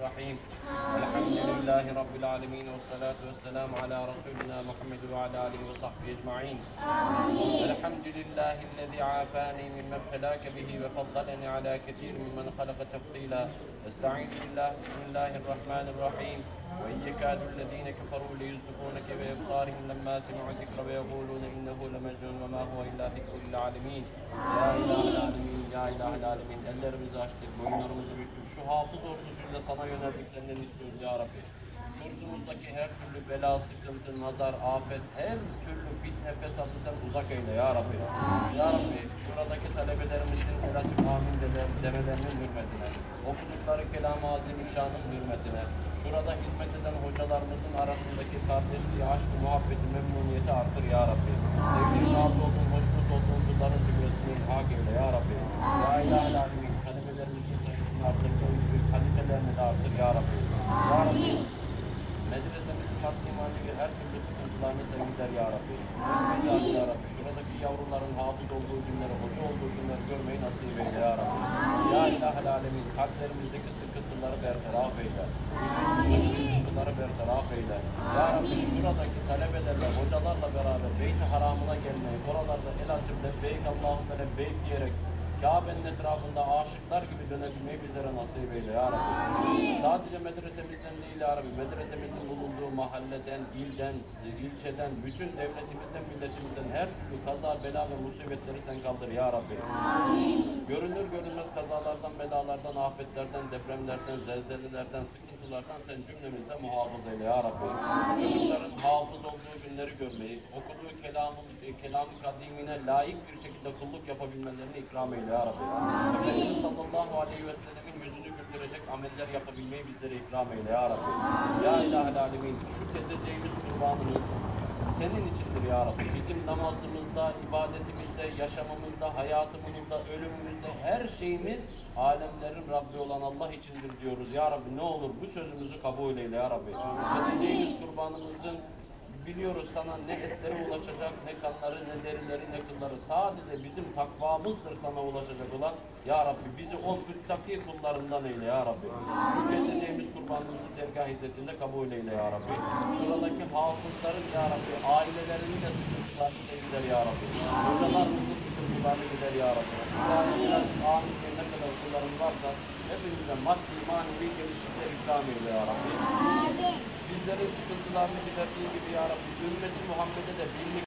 الرحيم. الحمد لله رب العالمين والصلاة والسلام على رسولنا محمد وعلى آله وصحبه أجمعين. الحمد لله الذي عافاني مما ابتلاك به وفضلني على كثير ممن خلق تفضيلا. استعين بالله. بسم الله الرحمن الرحيم. وإن يكاد الذين كفروا ليزلقونك بأبصارهم لما سمعوا الذكر ويقولون إنه لمجنون وما هو إلا ذكر للعالمين. Ya İlahi Alemin, Ya İlahi Alemin. Ellerimizi açtık, boyunlarımızı büktük. Şu hafız ordusuyla sana yöneldik, senden istiyoruz Ya Rabbi. Kursumuzdaki her türlü bela, sıkıntı, nazar, afet, her türlü fitne, fesadı sen uzak eyle Ya Rabbi. Ya Rabbi, şuradaki talebelerimizin el açıp amin demelerinin hürmetine, okudukları kelam-ı azimüşşanın hürmetine, şurada hizmet eden hocalarımızın arasındaki kardeşliği, aşkı, muhabbeti, memnuniyeti artır Ya Rabbi. Sevdiğin, razı olduğun, hoşnut olduğun kulların zümresini ilhak eyle Ya Rabbi. Ya İlahi Alemin, talebelerimizin sayısını artırdığı gibi kalitelerini de artır Ya Rabbi. Ya Rabbi, medresemizin maddi manevi her türlü sıkıntılarını sen gider Ya Rabbi. Güzel Ya Rabbi. Şuradaki yavruların hafız olduğu günleri, hoca olduğu günleri görmeyi nasip eyle Ya Rabbi. Ya İlahi Alemin, kalplerimizdeki sıkıntıları bertaraf eyle. Vücudumuzdaki sıkıntıları bertaraf eyle. Ya Rabbi, şuradaki talebelerle, hocalarla beraber Beyt-i Haram'ına gelmeyi, oralarda el açıp lebbeyk Allahümme lebbeyk diyerek Kabe'nin etrafında aşıklar gibi dönebilmeyi bizlere nasip eyle Ya Rabbi. Sadece medresemizden değil Ya Rabbi, medresemizin bulunduğu mahalleden, ilden, ilçeden, bütün devletimizden, milletimizden her türlü kaza, bela ve musibetleri sen kaldır Ya Rabbi. Görünür görünmez kazalardan, belalardan, afetlerden, depremlerden, zelzelelerden, sıkıntılardan sen cümlemizde muhafız eyle Ya Rabbi. Çocukların hafız olduğu günleri görmeyi, okuduğu kelam-ı kadimine layık bir şekilde kulluk yapabilmelerini ikram eyle Ya Rabbi. Efendimiz sallallahu aleyhi ve sellemin yüzünü güldürecek ameller yapabilmeyi bizlere ikram eyle Ya Rabbi. Ya İlahi Alemin, şu keseceğimiz kurbanımız senin içindir Ya Rabbi. Bizim namazımızda, ibadetimizde, yaşamımızda, hayatımızda, ölümümüzde her şeyimiz alemlerin Rabbi olan Allah içindir diyoruz Ya Rabbi. Ne olur bu sözümüzü kabul eyle Ya Rabbi. Keseceğimiz kurbanımızın biliyoruz sana ne etleri ulaşacak, ne kanları, ne derileri, ne kılları. Sadece bizim takvamızdır sana ulaşacak olan. Ya Rabbi bizi o müttaki kullarından eyle Ya Rabbi. Şu keseceğimiz kurbanımızı dergah izzetinde kabul eyle Ya Rabbi. Şuradaki hafızların Ya Rabbi, ailelerinin de sıkıntılarını gider Ya Rabbi. Hocalarımızın sıkıntılarını gider Ya Rabbi. Biraz amin ne kadar kullarımız varsa hepimize maddi, manevi gelişimler ikram eyle Ya Rabbi. Bizlerin sıkıntılarını giderdiği gibi Ya Rabbi, ümmeti Muhammed'e de birlik